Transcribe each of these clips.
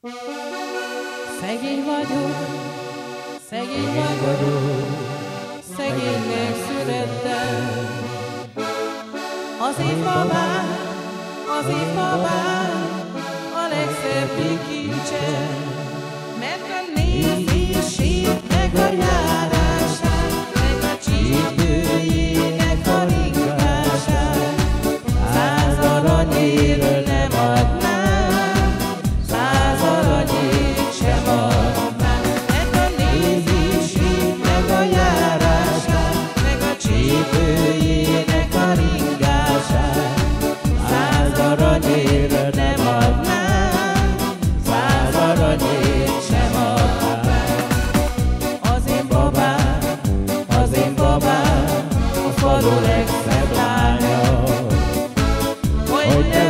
Szegény vagyok, szegénynek születtem. Az én babám a legszebbik kincsem, mert a nézését, meg a járását, meg a csípőjének a ringását, 100 aranyért nem adnám, 100 aranyért sem adnám. Mert a nézését, meg a járását, meg a csípőjének a ringását, 100 aranyért nem adnám, 100 aranyért sem adnám. Az én babám, a falu legszebb lánya. Hogy ne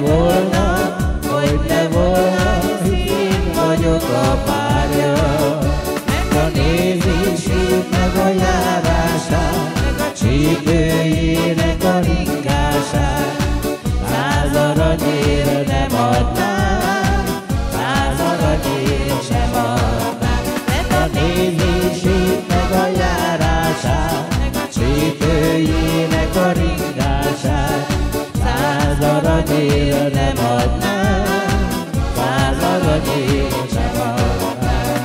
volna, én vagyok a párja. Meg a nézését, meg a járását, meg a csípőjének a ringását, 100 aranyért nem adnám, 100 aranyért sem adnám. Meg a nézését, meg a járását, meg a csípőjének a ringását, 100 aranyért nem adnám, 100 aranyért sem adnám.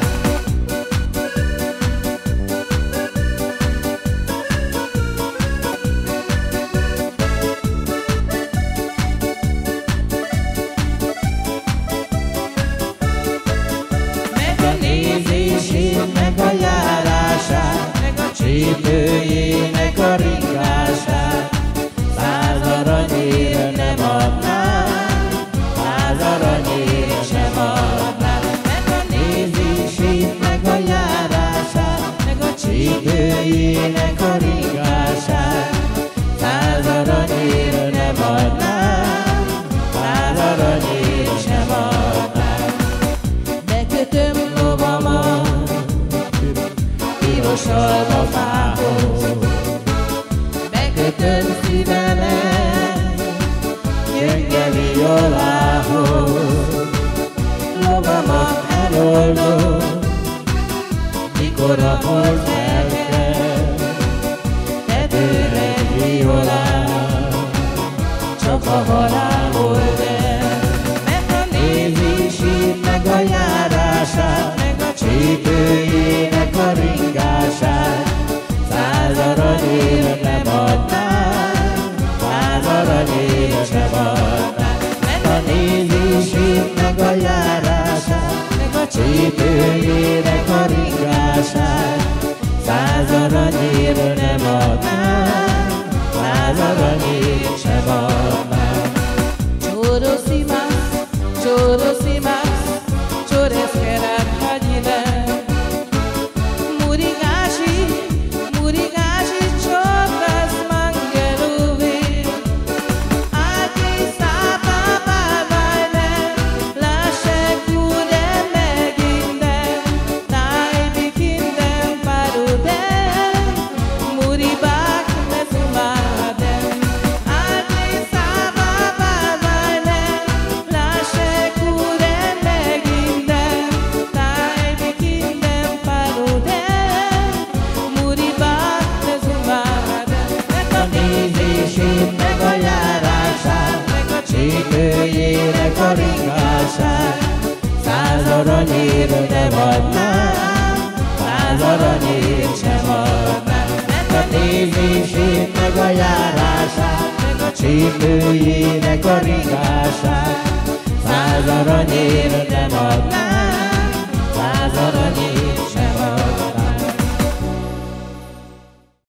Meg a nézését, meg a járását, meg a csípőjének a ringását, 100 aranyért nem adnám, 100 aranyért sem adnám. Meg a nézését, meg a járását, meg a csípőjének a ringását, 100 aranyért nem adnám, 100 aranyért sem adnám. Bekötöm lovamat piros almafához, bekötöm szívemet gyenge violához. Lovamat eloldom, mikor a hold felkel, tetőre egy violán, csak a halál old el. Mert a nézését, meg a járását, meg a csípőjének a ringását, 100 aranyért nem adnám, 100 aranyért sem adnám. Mert a nézését, meg a járását, meg a csípőjének a ringását, 100 aranyért nem adnám, 100 aranyért sem adnám. Choro simas, chores kerat hajile. Murigashi choras mangeluvi. Aki szapa babajle, lasce kure meginde, tájbikinden parudel, muribak mezumadel. Aki szapa babajle, lasce kure meginde, tájbikinden parudel, muribak mezumadel. Meg a nézését, meg a járását, meg a csípőjének a ringását, 100 aranyért nem adnám, 100 aranyért sem adnám. Meg a nézését, meg a járását, meg a csípőjének a ringását, 100 aranyért nem adnám,